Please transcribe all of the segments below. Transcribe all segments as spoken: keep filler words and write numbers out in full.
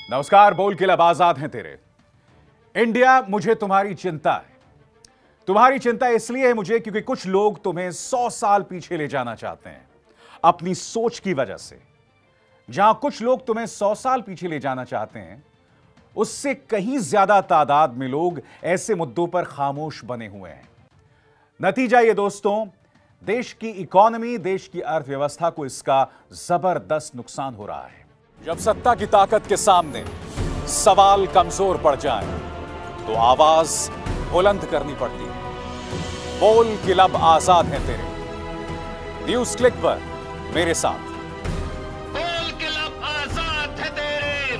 नमस्कार। बोल के लब आजाद हैं तेरे। इंडिया, मुझे तुम्हारी चिंता है। तुम्हारी चिंता इसलिए है मुझे क्योंकि कुछ लोग तुम्हें सौ साल पीछे ले जाना चाहते हैं अपनी सोच की वजह से। जहां कुछ लोग तुम्हें सौ साल पीछे ले जाना चाहते हैं, उससे कहीं ज्यादा तादाद में लोग ऐसे मुद्दों पर खामोश बने हुए हैं। नतीजा ये दोस्तों, देश की इकोनॉमी, देश की अर्थव्यवस्था को इसका जबरदस्त नुकसान हो रहा है। जब सत्ता की ताकत के सामने सवाल कमजोर पड़ जाए तो आवाज बुलंद करनी पड़ती है। बोल के लब आजाद हैं तेरे। न्यूज क्लिक पर मेरे साथ। बोल के लब आजाद है तेरे।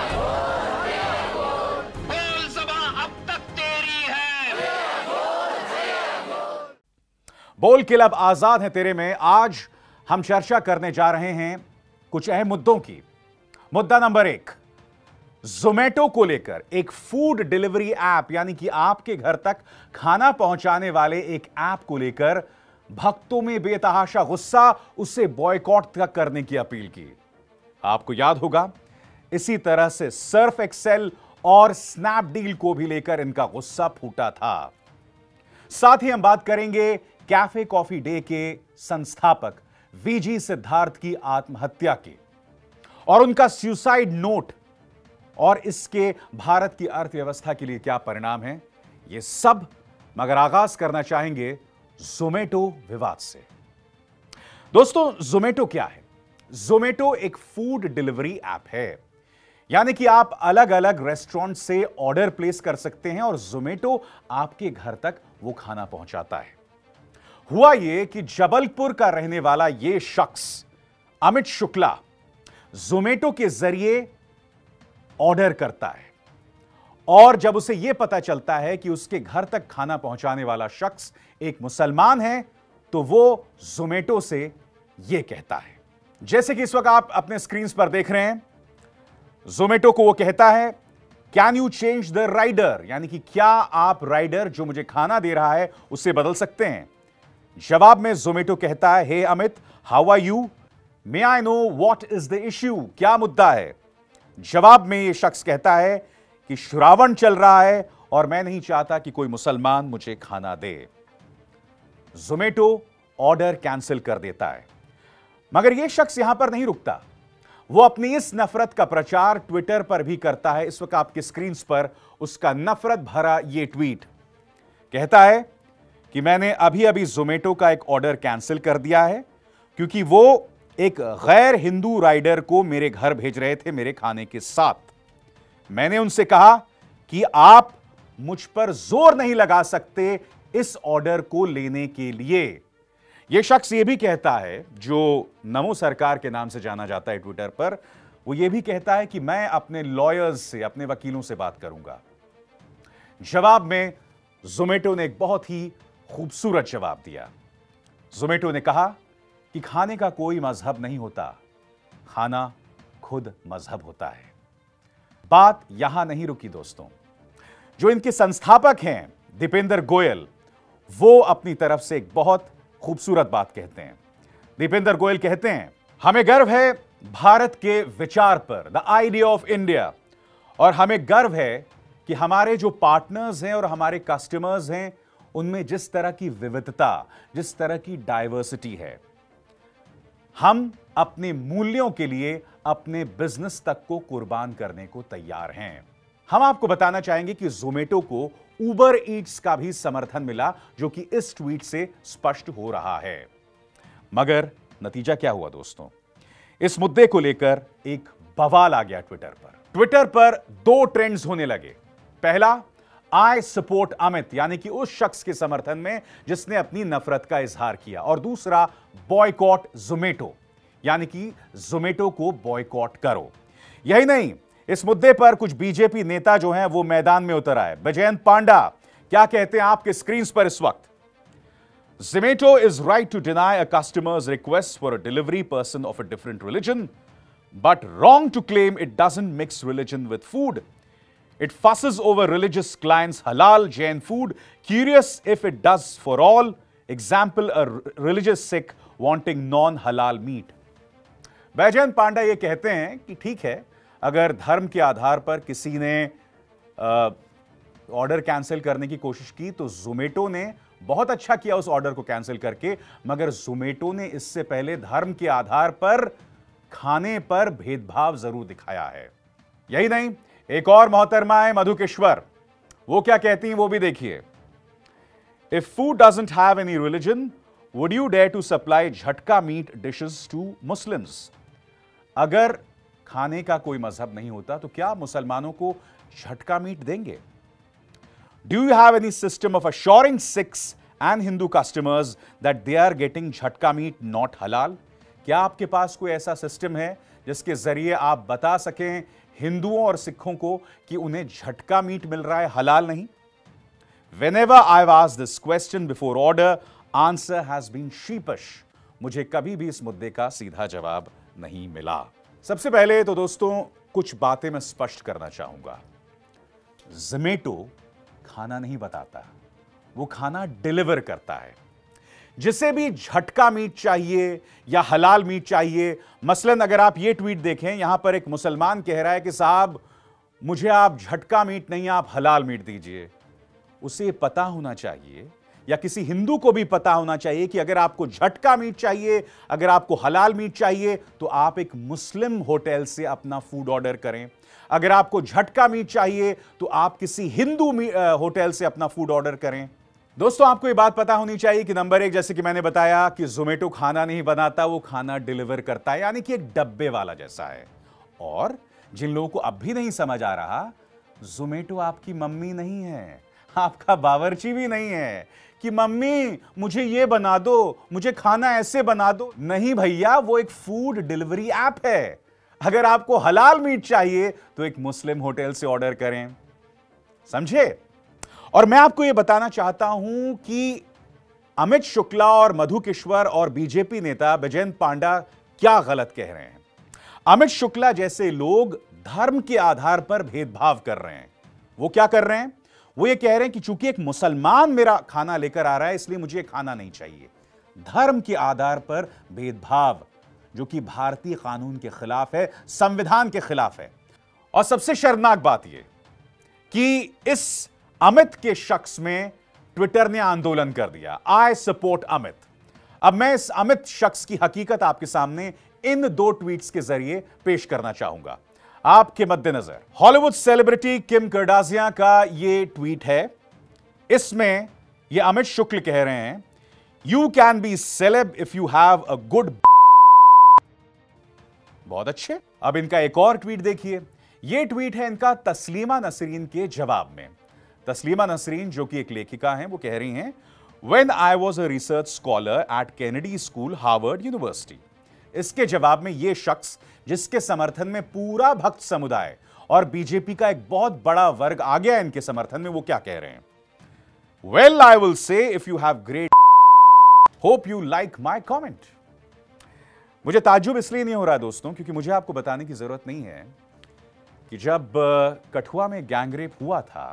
बोल ज़बां अब तक तेरी है। बोल के लब आजाद है तेरे में आज हम चर्चा करने जा रहे हैं कुछ अहम मुद्दों की। मुद्दा नंबर एक, जोमैटो को लेकर एक फूड डिलीवरी ऐप, यानी कि आपके घर तक खाना पहुंचाने वाले एक ऐप को लेकर भक्तों में बेतहाशा गुस्सा, उसे बॉयकॉट तक करने की अपील की। आपको याद होगा, इसी तरह से सर्फ एक्सेल और स्नैपडील को भी लेकर इनका गुस्सा फूटा था। साथ ही हम बात करेंगे कैफे कॉफी डे के संस्थापक वीजी सिद्धार्थ की आत्महत्या की और उनका सुसाइड नोट, और इसके भारत की अर्थव्यवस्था के लिए क्या परिणाम है, यह सब। मगर आगाज करना चाहेंगे जोमैटो विवाद से। दोस्तों, जोमैटो क्या है? जोमैटो एक फूड डिलीवरी ऐप है, यानी कि आप अलग अलग रेस्टोरेंट से ऑर्डर प्लेस कर सकते हैं और जोमैटो आपके घर तक वो खाना पहुंचाता है। हुआ यह कि जबलपुर का रहने वाला यह शख्स अमित शुक्ला जोमैटो के जरिए ऑर्डर करता है, और जब उसे यह पता चलता है कि उसके घर तक खाना पहुंचाने वाला शख्स एक मुसलमान है, तो वो जोमैटो से यह कहता है, जैसे कि इस वक्त आप अपने स्क्रीन पर देख रहे हैं। जोमैटो को वो कहता है, can you change the rider, यानी कि क्या आप राइडर जो मुझे खाना दे रहा है उसे बदल सकते हैं। जवाब में जोमैटो कहता है, hey Amit, how are you, may I know what is the issue, क्या मुद्दा है। जवाब में यह शख्स कहता है कि श्रावण चल रहा है और मैं नहीं चाहता कि कोई मुसलमान मुझे खाना दे। जोमैटो ऑर्डर कैंसिल कर देता है। मगर यह शख्स यहां पर नहीं रुकता, वो अपनी इस नफरत का प्रचार ट्विटर पर भी करता है। इस वक्त आपकी स्क्रीन पर उसका नफरत भरा यह ट्वीट कहता है कि मैंने अभी अभी जोमैटो का एक ऑर्डर कैंसिल कर दिया है क्योंकि वो एक गैर हिंदू राइडर को मेरे घर भेज रहे थे मेरे खाने के साथ। मैंने उनसे कहा कि आप मुझ पर जोर नहीं लगा सकते इस ऑर्डर को लेने के लिए। यह शख्स यह भी कहता है, जो नमो सरकार के नाम से जाना जाता है ट्विटर पर, वो यह भी कहता है कि मैं अपने लॉयर्स से, अपने वकीलों से बात करूंगा। जवाब में जोमैटो ने एक बहुत ही खूबसूरत जवाब दिया। जोमैटो ने कहा कि खाने का कोई मजहब नहीं होता, खाना खुद मजहब होता है। बात यहां नहीं रुकी दोस्तों। जो इनके संस्थापक हैं दीपेंद्र गोयल, वो अपनी तरफ से एक बहुत खूबसूरत बात कहते हैं। दीपेंद्र गोयल कहते हैं, हमें गर्व है भारत के विचार पर, द आइडिया ऑफ इंडिया, और हमें गर्व है कि हमारे जो पार्टनर्स हैं और हमारे कस्टमर्स हैं, उनमें जिस तरह की विविधता, जिस तरह की डाइवर्सिटी है। हम अपने मूल्यों के लिए अपने बिजनेस तक को कुर्बान करने को तैयार हैं। हम आपको बताना चाहेंगे कि जोमैटो को उबर ईट्स का भी समर्थन मिला, जो कि इस ट्वीट से स्पष्ट हो रहा है। मगर नतीजा क्या हुआ दोस्तों? इस मुद्दे को लेकर एक बवाल आ गया ट्विटर पर। ट्विटर पर दो ट्रेंड्स होने लगे। पहला, आई सपोर्ट अमित, यानी कि उस शख्स के समर्थन में जिसने अपनी नफरत का इजहार किया, और दूसरा, बॉयकॉट जोमैटो, यानी कि जोमैटो को बॉयकॉट करो। यही नहीं, इस मुद्दे पर कुछ बीजेपी नेता जो हैं वो मैदान में उतर आए। बैजयंत पांडा क्या कहते हैं आपके स्क्रीन पर इस वक्त? Zomato is right to deny a customer's request for a delivery person of a different religion, but wrong to claim it doesn't mix religion with food. It fusses over religious clients' halal Jain food, curious if it does for all. Example, a religious Sikh wanting non-halal meat. Baijayant Panda ये कहते हैं कि ठीक है, अगर धर्म के आधार पर किसी ने ऑर्डर कैंसिल करने की कोशिश की तो जोमेटो ने बहुत अच्छा किया उस ऑर्डर को कैंसिल करके, मगर जोमेटो ने इससे पहले धर्म के आधार पर खाने पर भेदभाव जरूर दिखाया है। यही नहीं, एक और मोहतरमा है मधुकेश्वर, वो क्या कहती हैं वो भी देखिए। If food doesn't have any religion would you dare to supply jhatka meat dishes to Muslims? अगर खाने का कोई मजहब नहीं होता तो क्या मुसलमानों को झटका मीट देंगे? Do you have any system of assuring Sikhs and Hindu customers that they are getting झटका meat not halal? क्या आपके पास कोई ऐसा सिस्टम है जिसके जरिए आप बता सकें हिंदुओं और सिखों को कि उन्हें झटका मीट मिल रहा है, हलाल नहीं? Whenever I've asked this question before order, answer has been sheepish. मुझे कभी भी इस मुद्दे का सीधा जवाब नहीं मिला। सबसे पहले तो दोस्तों कुछ बातें मैं स्पष्ट करना चाहूंगा। ज़ोमैटो खाना नहीं बताता, वो खाना डिलीवर करता है। जिसे भी झटका मीट चाहिए या हलाल मीट चाहिए, मसलन अगर आप ये ट्वीट देखें, यहां पर एक मुसलमान कह रहा है कि साहब मुझे आप झटका मीट नहीं आप हलाल मीट दीजिए। उसे पता होना चाहिए या किसी हिंदू को भी पता होना चाहिए कि अगर आपको झटका मीट चाहिए, अगर आपको हलाल मीट चाहिए तो आप एक मुस्लिम होटल से अपना फूड ऑर्डर करें। अगर आपको झटका मीट चाहिए तो आप किसी हिंदू होटल से अपना फूड ऑर्डर करें। दोस्तों आपको ये बात पता होनी चाहिए कि नंबर एक, जैसे कि मैंने बताया कि ज़ोमैटो खाना नहीं बनाता, वो खाना डिलीवर करता है, यानी कि एक डब्बे वाला जैसा है। और जिन लोगों को अब भी नहीं समझ आ रहा, ज़ोमैटो आपकी मम्मी नहीं है, आपका बावर्ची भी नहीं है कि मम्मी मुझे ये बना दो, मुझे खाना ऐसे बना दो। नहीं भैया, वो एक फूड डिलीवरी ऐप है। अगर आपको हलाल मीट चाहिए तो एक मुस्लिम होटल से ऑर्डर करें, समझे? और मैं आपको यह बताना चाहता हूं कि अमित शुक्ला और मधुकेश्वर और बीजेपी नेता बैजयंत पांडा क्या गलत कह रहे हैं। अमित शुक्ला जैसे लोग धर्म के आधार पर भेदभाव कर रहे हैं। वो क्या कर रहे हैं? वो ये कह रहे हैं कि चूंकि एक मुसलमान मेरा खाना लेकर आ रहा है इसलिए मुझे खाना नहीं चाहिए। धर्म के आधार पर भेदभाव, जो कि भारतीय कानून के खिलाफ है, संविधान के खिलाफ है। और सबसे शर्मनाक बात यह कि इस अमित के शख्स में ट्विटर ने आंदोलन कर दिया, आई सपोर्ट अमित। अब मैं इस अमित शख्स की हकीकत आपके सामने इन दो ट्वीट्स के जरिए पेश करना चाहूंगा आपके मद्देनजर। हॉलीवुड सेलिब्रिटी किम कार्दाशियन का यह ट्वीट है। इसमें यह अमित शुक्ल कह रहे हैं, you can be celeb if you have a good. बहुत अच्छे। अब इनका एक और ट्वीट देखिए। यह ट्वीट है इनका तस्लीमा नसरीन के जवाब में। तस्लीमा नसरीन जो कि एक लेखिका हैं, वो कह रही हैं, when I was a research scholar at Kennedy School Harvard University. इसके जवाब में यह शख्स जिसके समर्थन में पूरा भक्त समुदाय और बीजेपी का एक बहुत बड़ा वर्ग आ गया इनके समर्थन में, वो क्या कह रहे हैं? Well I will say if you have great hope you like my comment. मुझे ताज्जुब इसलिए नहीं हो रहा दोस्तों क्योंकि मुझे आपको बताने की जरूरत नहीं है कि जब कठुआ में गैंगरेप हुआ था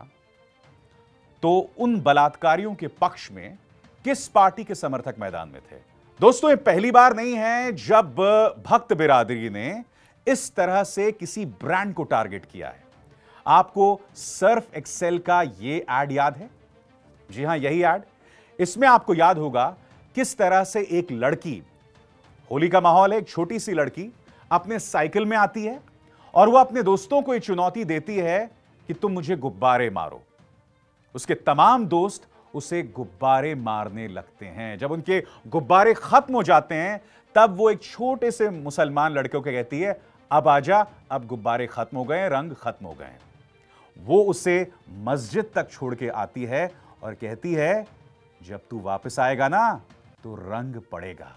तो उन बलात्कारियों के पक्ष में किस पार्टी के समर्थक मैदान में थे। दोस्तों ये पहली बार नहीं है जब भक्त बिरादरी ने इस तरह से किसी ब्रांड को टारगेट किया है। आपको सर्फ एक्सेल का यह एड याद है? जी हां, यही एड। इसमें आपको याद होगा किस तरह से एक लड़की, होली का माहौल है, एक छोटी सी लड़की अपने साइकिल में आती है और वह अपने दोस्तों को यह चुनौती देती है कि तुम मुझे गुब्बारे मारो। उसके तमाम दोस्त उसे गुब्बारे मारने लगते हैं। जब उनके गुब्बारे खत्म हो जाते हैं तब वो एक छोटे से मुसलमान लड़के को कहती है, अब आजा, अब गुब्बारे खत्म हो गए, रंग खत्म हो गए। वो उसे मस्जिद तक छोड़ के आती है और कहती है, जब तू वापस आएगा ना तो रंग पड़ेगा।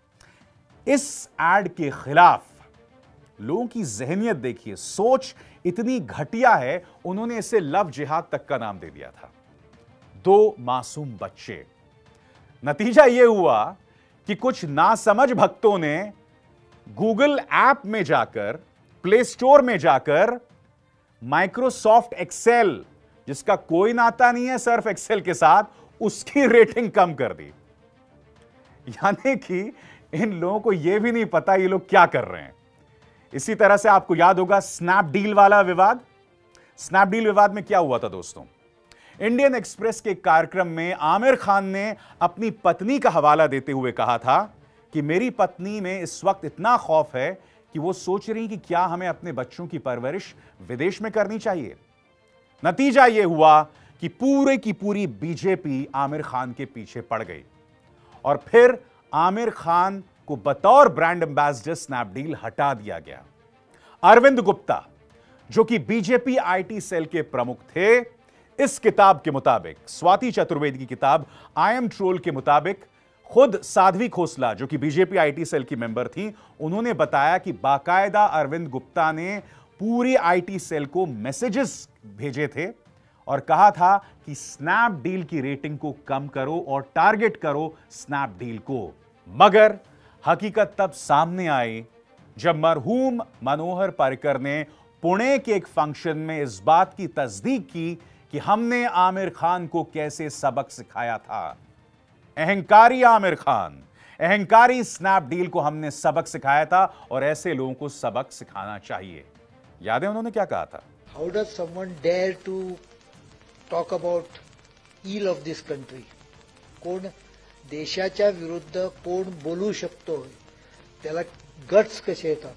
इस एड के खिलाफ लोगों की जहनियत देखिए, सोच इतनी घटिया है, उन्होंने इसे लव जिहाद तक का नाम दे दिया था। दो मासूम बच्चे। नतीजा यह हुआ कि कुछ नासमझ भक्तों ने गूगल ऐप में जाकर, प्ले स्टोर में जाकर माइक्रोसॉफ्ट एक्सेल, जिसका कोई नाता नहीं है सर्फ एक्सेल के साथ, उसकी रेटिंग कम कर दी। यानी कि इन लोगों को यह भी नहीं पता ये लोग क्या कर रहे हैं। इसी तरह से आपको याद होगा स्नैपडील वाला विवाद। स्नैपडील विवाद में क्या हुआ था दोस्तों? इंडियन एक्सप्रेस के कार्यक्रम में आमिर खान ने अपनी पत्नी का हवाला देते हुए कहा था कि मेरी पत्नी में इस वक्त इतना खौफ है कि वो सोच रही कि क्या हमें अपने बच्चों की परवरिश विदेश में करनी चाहिए। नतीजा यह हुआ कि पूरे की पूरी बीजेपी आमिर खान के पीछे पड़ गई और फिर आमिर खान को बतौर ब्रांड एम्बेसडर स्नैपडील हटा दिया गया। अरविंद गुप्ता, जो कि बीजेपी आईटी सेल के प्रमुख थे, इस किताब के मुताबिक, स्वाति चतुर्वेदी की किताब आई एम ट्रोल के मुताबिक, खुद साध्वी खोसला, जो कि बीजेपी आईटी सेल की मेंबर थी, उन्होंने बताया कि बाकायदा अरविंद गुप्ता ने पूरी आईटी सेल को मैसेजेस भेजे थे और कहा था कि स्नैपडील की रेटिंग को कम करो और टारगेट करो स्नैपडील को। मगर हकीकत तब सामने आई जब मरहूम मनोहर पर्रिकर ने पुणे के एक फंक्शन में इस बात की तस्दीक की कि हमने आमिर खान को कैसे सबक सिखाया था। अहंकारी आमिर खान, अहंकारी स्नैपडील को हमने सबक सिखाया था और ऐसे लोगों को सबक सिखाना चाहिए। याद है उन्होंने क्या कहा था? How does someone dare to talk about ill of this country? कोण देशाच्या विरुद्ध कोण बोलू शकतो, त्याला गट्स कसे येतात?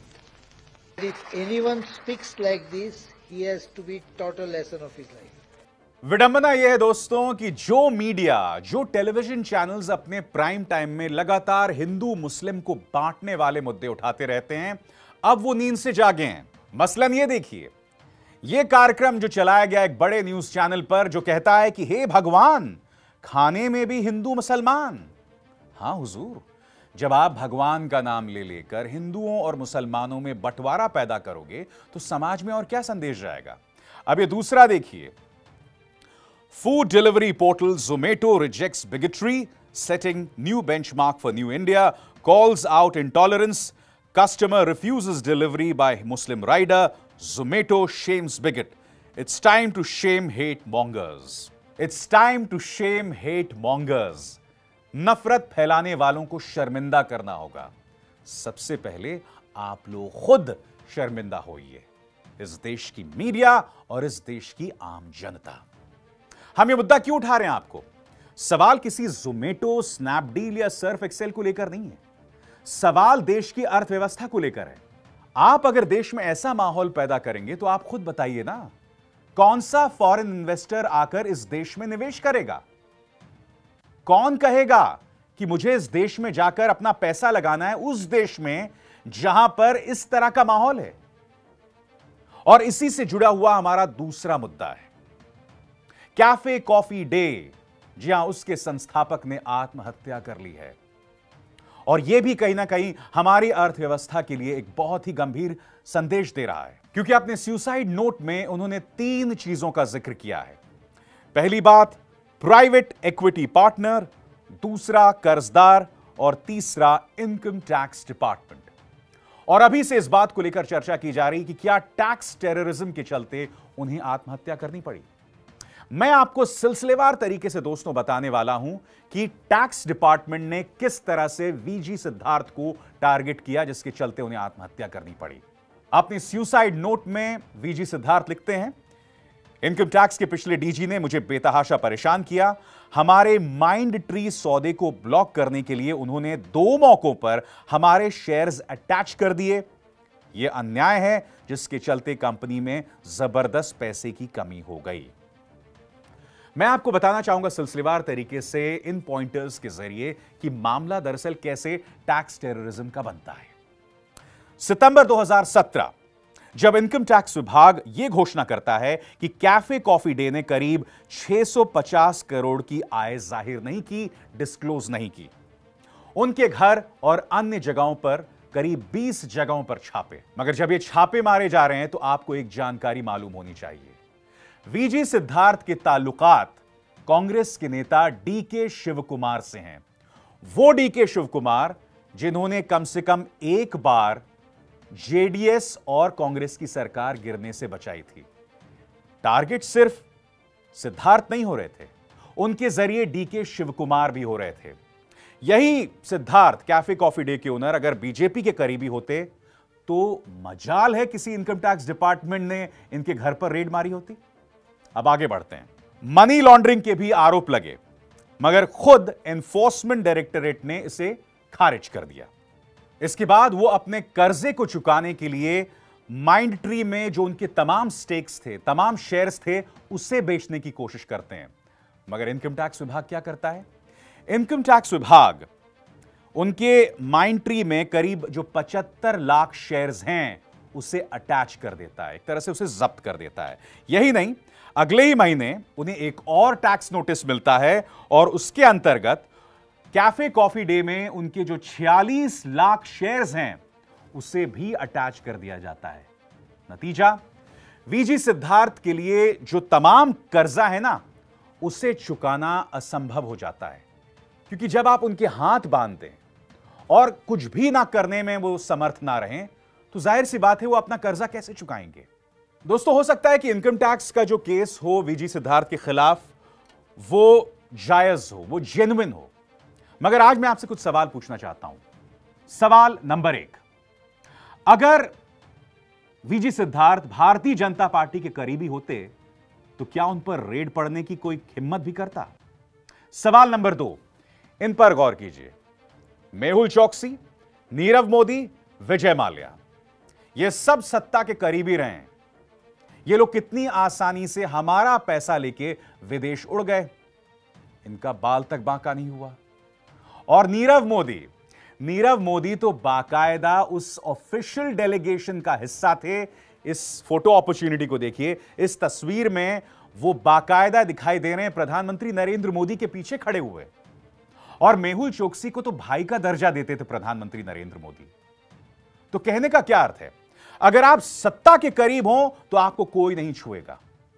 If anyone speaks like this, he has to be taught a lesson of his life. विडंबना यह है दोस्तों कि जो मीडिया, जो टेलीविजन चैनल्स अपने प्राइम टाइम में लगातार हिंदू मुस्लिम को बांटने वाले मुद्दे उठाते रहते हैं, अब वो नींद से जागे हैं। मसलन ये देखिए, यह कार्यक्रम जो चलाया गया एक बड़े न्यूज चैनल पर, जो कहता है कि हे भगवान, खाने में भी हिंदू मुसलमान। हां हुजूर, जब आप भगवान का नाम ले लेकर हिंदुओं और मुसलमानों में बंटवारा पैदा करोगे तो समाज में और क्या संदेश जाएगा? अब ये दूसरा देखिए, food delivery portal Zomato rejects bigotry, setting new benchmark for new India, calls out intolerance, customer refuses delivery by Muslim rider, Zomato shames bigot. It's time to shame hate mongers. It's time to shame hate mongers. नफरत फैलाने वालों को शर्मिंदा करना होगा। सबसे पहले आप लोग खुद शर्मिंदा होइए, इस देश की मीडिया और इस देश की आम जनता। हम ये मुद्दा क्यों उठा रहे हैं? आपको सवाल किसी जोमेटो, स्नैपडील या सर्फ एक्सेल को लेकर नहीं है, सवाल देश की अर्थव्यवस्था को लेकर है। आप अगर देश में ऐसा माहौल पैदा करेंगे तो आप खुद बताइए ना, कौन सा फॉरेन इन्वेस्टर आकर इस देश में निवेश करेगा? कौन कहेगा कि मुझे इस देश में जाकर अपना पैसा लगाना है, उस देश में जहां पर इस तरह का माहौल है? और इसी से जुड़ा हुआ हमारा दूसरा मुद्दा है कैफे कॉफी डे। जी हां, उसके संस्थापक ने आत्महत्या कर ली है और यह भी कहीं ना कहीं हमारी अर्थव्यवस्था के लिए एक बहुत ही गंभीर संदेश दे रहा है, क्योंकि अपने सुसाइड नोट में उन्होंने तीन चीजों का जिक्र किया है। पहली बात, प्राइवेट इक्विटी पार्टनर, दूसरा कर्जदार और तीसरा इनकम टैक्स डिपार्टमेंट। और अभी से इस बात को लेकर चर्चा की जा रही कि क्या टैक्स टेररिज्म के चलते उन्हें आत्महत्या करनी पड़ी। मैं आपको सिलसिलेवार तरीके से दोस्तों बताने वाला हूं कि टैक्स डिपार्टमेंट ने किस तरह से वीजी सिद्धार्थ को टारगेट किया, जिसके चलते उन्हें आत्महत्या करनी पड़ी। अपनी सुसाइड नोट में वीजी सिद्धार्थ लिखते हैं, इनकम टैक्स के पिछले डीजी ने मुझे बेतहाशा परेशान किया। हमारे माइंड ट्री सौदे को ब्लॉक करने के लिए उन्होंने दो मौकों पर हमारे शेयर्स अटैच कर दिए। यह अन्याय है, जिसके चलते कंपनी में जबरदस्त पैसे की कमी हो गई। मैं आपको बताना चाहूंगा सिलसिलेवार तरीके से इन पॉइंटर्स के जरिए कि मामला दरअसल कैसे टैक्स टेररिज्म का बनता है। सितंबर दो हज़ार सत्रह, जब इनकम टैक्स विभाग यह घोषणा करता है कि कैफे कॉफी डे ने करीब छह सौ पचास करोड़ की आय जाहिर नहीं की, डिस्क्लोज नहीं की, उनके घर और अन्य जगहों पर करीब बीस जगहों पर छापे। मगर जब ये छापे मारे जा रहे हैं तो आपको एक जानकारी मालूम होनी चाहिए। वीजी सिद्धार्थ के ताल्लुकात कांग्रेस के नेता डी के शिव कुमार से हैं। वो डी के शिव कुमार जिन्होंने कम से कम एक बार जेडीएस और कांग्रेस की सरकार गिरने से बचाई थी। टारगेट सिर्फ सिद्धार्थ नहीं हो रहे थे, उनके जरिए डी के शिव कुमार भी हो रहे थे। यही सिद्धार्थ, कैफे कॉफी डे के ओनर, अगर बीजेपी के करीबी होते तो मजाल है किसी इनकम टैक्स डिपार्टमेंट ने इनके घर पर रेड मारी होती। अब आगे बढ़ते हैं। मनी लॉन्ड्रिंग के भी आरोप लगे, मगर खुद एनफोर्समेंट डायरेक्टरेट ने इसे खारिज कर दिया। इसके बाद वो अपने कर्जे को चुकाने के लिए माइंड ट्री में जो उनके तमाम स्टेक्स थे, तमाम शेयर्स थे, उसे बेचने की कोशिश करते हैं। मगर इनकम टैक्स विभाग क्या करता है? इनकम टैक्स विभाग उनके माइंड ट्री में करीब जो पचहत्तर लाख शेयर्स हैं उसे अटैच कर देता है, एक तरह से उसे जब्त कर देता है। यही नहीं, अगले ही महीने उन्हें एक और टैक्स नोटिस मिलता है और उसके अंतर्गत कैफे कॉफी डे में उनके जो छियालीस लाख शेयर्स हैं उसे भी अटैच कर दिया जाता है। नतीजा, वीजी सिद्धार्थ के लिए जो तमाम कर्जा है ना, उसे चुकाना असंभव हो जाता है, क्योंकि जब आप उनके हाथ बांध दें और कुछ भी ना करने में वो समर्थ ना रहें, तो जाहिर सी बात है वो अपना कर्जा कैसे चुकाएंगे। दोस्तों, हो सकता है कि इनकम टैक्स का जो केस हो वीजी सिद्धार्थ के खिलाफ वो जायज हो, वो जेन्युइन हो, मगर आज मैं आपसे कुछ सवाल पूछना चाहता हूं। सवाल नंबर एक, अगर वीजी सिद्धार्थ भारतीय जनता पार्टी के करीबी होते तो क्या उन पर रेड पड़ने की कोई हिम्मत भी करता? सवाल नंबर दो, इन पर गौर कीजिए। मेहुल चोकसी, नीरव मोदी, विजय माल्या, ये सब सत्ता के करीबी रहे हैं। ये लोग कितनी आसानी से हमारा पैसा लेके विदेश उड़ गए, इनका बाल तक बांका नहीं हुआ। और नीरव मोदी, नीरव मोदी तो बाकायदा उस ऑफिशियल डेलीगेशन का हिस्सा थे। इस फोटो अपॉर्चुनिटी को देखिए, इस तस्वीर में वो बाकायदा दिखाई दे रहे हैं प्रधानमंत्री नरेंद्र मोदी के पीछे खड़े हुए। और मेहुल चोकसी को तो भाई का दर्जा देते थे प्रधानमंत्री नरेंद्र मोदी। तो कहने का क्या अर्थ है? अगर आप सत्ता के करीब हो तो आपको कोई नहीं छुएगा।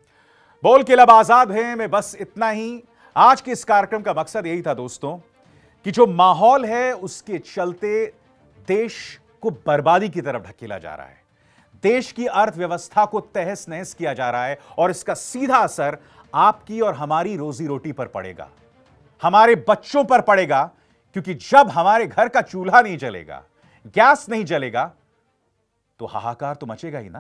बोल के लब आजाद है में बस इतना ही। आज के इस कार्यक्रम का मकसद यही था दोस्तों, कि जो माहौल है उसके चलते देश को बर्बादी की तरफ ढकेला जा रहा है, देश की अर्थव्यवस्था को तहस नहस किया जा रहा है, और इसका सीधा असर आपकी और हमारी रोजी रोटी पर पड़ेगा, हमारे बच्चों पर पड़ेगा। क्योंकि जब हमारे घर का चूल्हा नहीं जलेगा, गैस नहीं जलेगा, तो हाहाकार तो मचेगा ही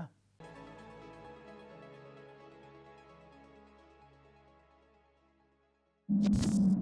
ना।